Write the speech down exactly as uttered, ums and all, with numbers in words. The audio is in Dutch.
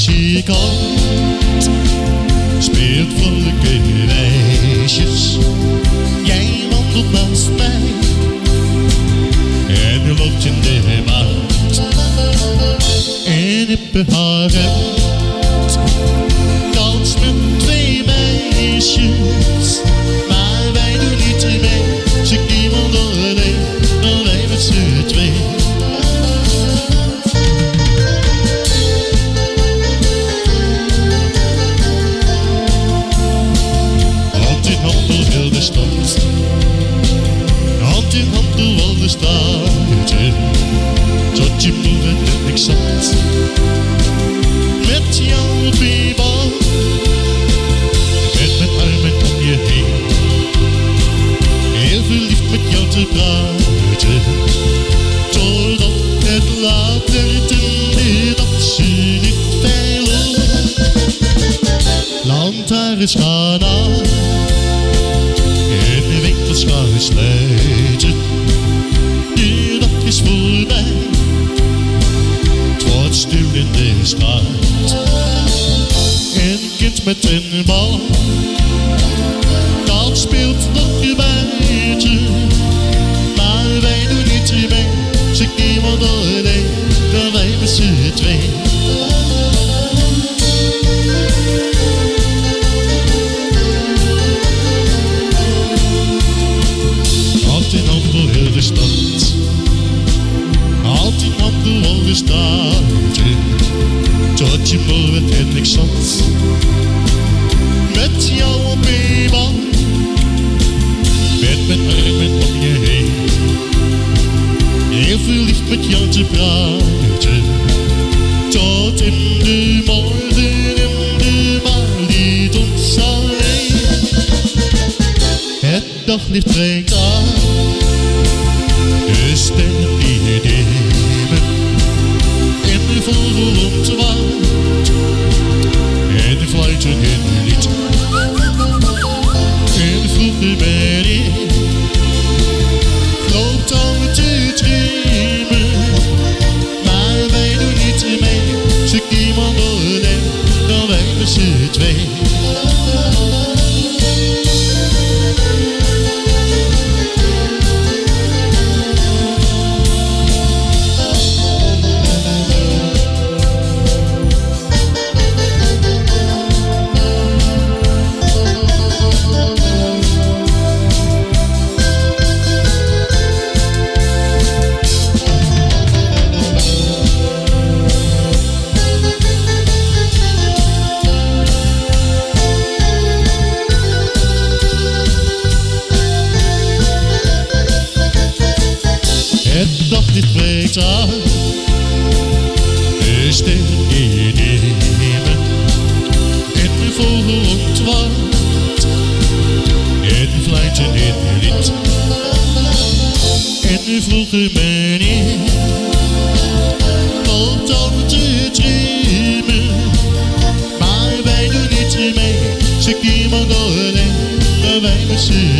muzikant speelt vrolijke wijsjes. Jij wandelt naast mij en je loopt in de maand. En ik beharend dans met twee meisjes, maar wij doen niet mee. Ze iemand alleen, dan wij met z'n twee. Hand in hand door heel de stad, hand in hand door al de straten, tot je moeder en ik zat met jou op je bal, met mijn armen om je heen, heel verliefd met jou te praten, totdat het laat werd en dat ze niet veilig. Lantaarns gaan aan en de winkels gaan sluiten. De dag is voorbij, het wordt stil in de straat. Een kind met een bal, dat speelt nog buiten, maar wij doen niet mee. Zeg iemand alleen, dan wij met z'n twee. Hand in hand door heel de stad, hand in hand door al de straten, tot je moeder en ik zat met jou op een band, met mijn armen om je heen, heel verliefd met jou te praten, tot in de morgen en de maan liet ons alleen. Het daglicht breekt aan, de sterren die dimmen, en de vogel ontwaakt, en de fluiten in de lied. En vroeger ben ik loopt al te dreamen, maar wij doen niet mee. Zeg iemand alleen, dan wij met z'n twee. Het daglicht breekt aan, de sterren die dimmen, en de vogel ontwaakt, en de fluiten in de lied. En vroeger ben ik loopt al te dreamen, maar wij doen niet mee. Zeg iemand alleen, dan wij met z'n